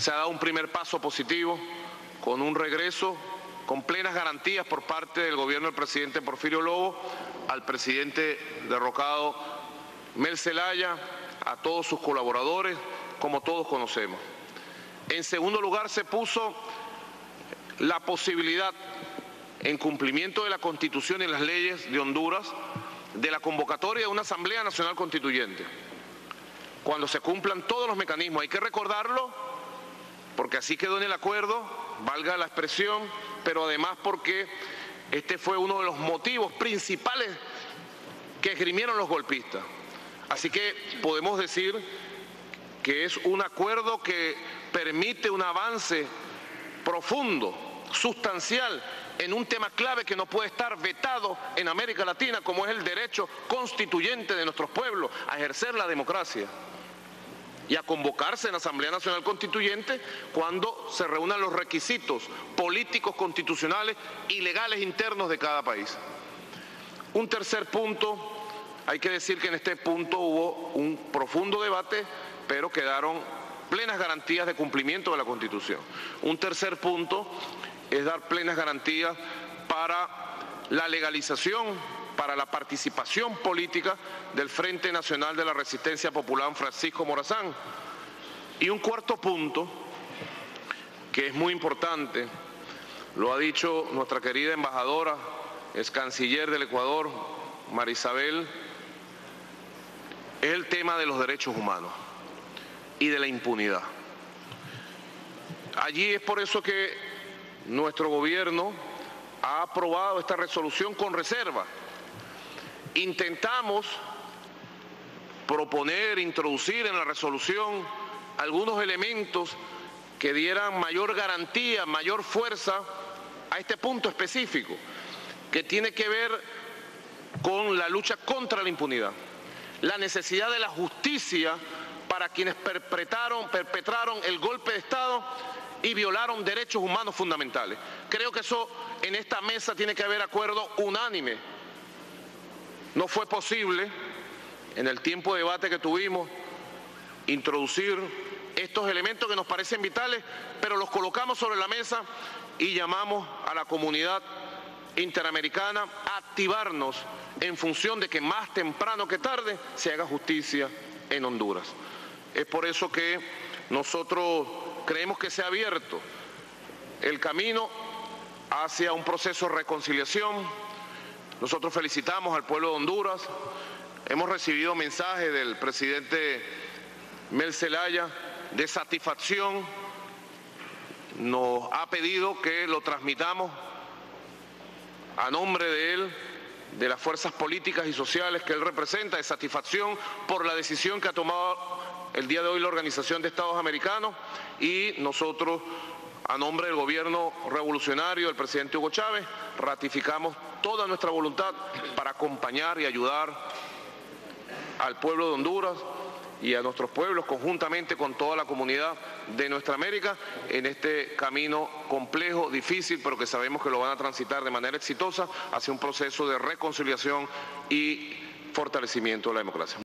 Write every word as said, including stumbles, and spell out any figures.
se ha dado un primer paso positivo con un regreso con plenas garantías por parte del gobierno del presidente Porfirio Lobo al presidente derrocado Mel Zelaya, a todos sus colaboradores, como todos conocemos. En segundo lugar, se puso la posibilidad, en cumplimiento de la Constitución y las leyes de Honduras, de la convocatoria de una Asamblea Nacional Constituyente. Cuando se cumplan todos los mecanismos, hay que recordarlo, porque así quedó en el acuerdo, valga la expresión, pero además porque este fue uno de los motivos principales que esgrimieron los golpistas. Así que podemos decir que es un acuerdo que permite un avance profundo, sustancial, en un tema clave que no puede estar vetado en América Latina, como es el derecho constituyente de nuestros pueblos a ejercer la democracia y a convocarse en la Asamblea Nacional Constituyente cuando se reúnan los requisitos políticos, constitucionales y legales internos de cada país. Un tercer punto, hay que decir que en este punto hubo un profundo debate, pero quedaron plenas garantías de cumplimiento de la Constitución. Un tercer punto es dar plenas garantías para la legalización, para la participación política del Frente Nacional de la Resistencia Popular Francisco Morazán. Y un cuarto punto, que es muy importante, lo ha dicho nuestra querida embajadora, ex canciller del Ecuador, María Isabel, es el tema de los derechos humanos y de la impunidad. Allí es por eso que nuestro gobierno ha aprobado esta resolución con reserva. Intentamos proponer, introducir en la resolución algunos elementos que dieran mayor garantía, mayor fuerza a este punto específico, que tiene que ver con la lucha contra la impunidad, la necesidad de la justicia para quienes perpetraron, perpetraron el golpe de Estado y violaron derechos humanos fundamentales. Creo que eso en esta mesa tiene que haber acuerdo unánime. No fue posible, en el tiempo de debate que tuvimos, introducir estos elementos que nos parecen vitales, pero los colocamos sobre la mesa y llamamos a la comunidad interamericana a activarnos en función de que más temprano que tarde se haga justicia en Honduras. Es por eso que nosotros creemos que se ha abierto el camino hacia un proceso de reconciliación. Nosotros felicitamos al pueblo de Honduras. Hemos recibido mensajes del presidente Mel Zelaya de satisfacción. Nos ha pedido que lo transmitamos a nombre de él, de las fuerzas políticas y sociales que él representa, de satisfacción por la decisión que ha tomado el día de hoy la Organización de Estados Americanos, y nosotros, a nombre del gobierno revolucionario del presidente Hugo Chávez, ratificamos toda nuestra voluntad para acompañar y ayudar al pueblo de Honduras y a nuestros pueblos, conjuntamente con toda la comunidad de nuestra América, en este camino complejo, difícil, pero que sabemos que lo van a transitar de manera exitosa hacia un proceso de reconciliación y fortalecimiento de la democracia.